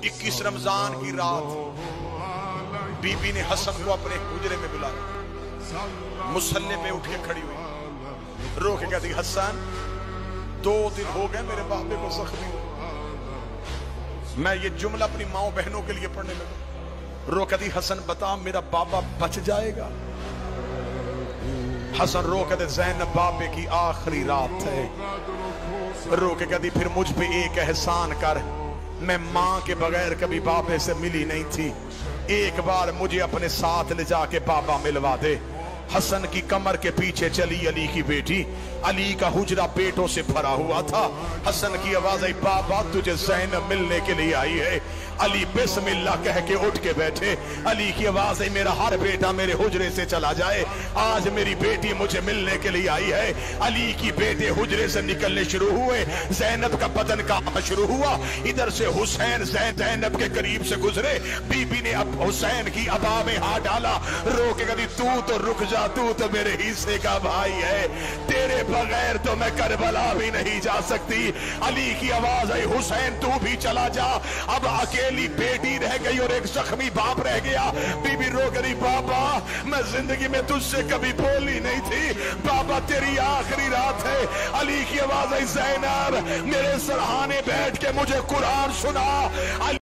21 रमजान की रात बीबी ने हसन को अपने हुजरे में बुलाया। मुसल्ले पे उठ के खड़ी हुई, रो के कहती, हसन 2 दिन हो गए मेरे बाबे को जख्मी हो। मैं ये जुमला अपनी माओ बहनों के लिए पढ़ने लगा। रो कहती, हसन बता मेरा बाबा बच जाएगा। हसन रो कहते, ज़ैनब बाबे की आखिरी रात है। रो के कहती, फिर मुझ पे एक एहसान कर, मैं मां के बगैर कभी बाबे से मिली नहीं थी, एक बार मुझे अपने साथ ले जाके बाबा मिलवा दे। हसन की कमर के पीछे चली अली की बेटी। अली का हुजरा बेटों से भरा हुआ था। हसन की आवाज आई, बाबा तुझे ज़ैनब मिलने के लिए आई है। अली बिस्मिल्लाह कह के उठ के बैठे। अली की आवाज आई, मेरा हर बेटा मेरे हुजरे से चला जाए, आज मेरी बेटी मुझे मिलने के लिए आई है। अली की बेटे हुजरे से निकलने शुरू हुए, ज़ैनब का बदन कांपना शुरू हुआ। इधर से हुसैन ज़ैनब के करीब से गुजरे। बीबी ने अब हुसैन की अबा में हाथ डाला, रो के कहा, तू तो रुक जा, तू तो मेरे हिस्से का भाई है, तेरे बगैर तो मैं करबला भी नहीं जा सकती। अली की आवाज आई, हुसैन तू भी चला जा, अब अकेली बेटी रह गई और एक जख्मी बाप रह गया। बीबी रो गई, बाबा मैं जिंदगी में तुझसे कभी बोली नहीं थी, बाबा तेरी आखिरी रात है। अली की आवाज आई, ज़ैनब मेरे सरहाने बैठ के मुझे कुरान सुना।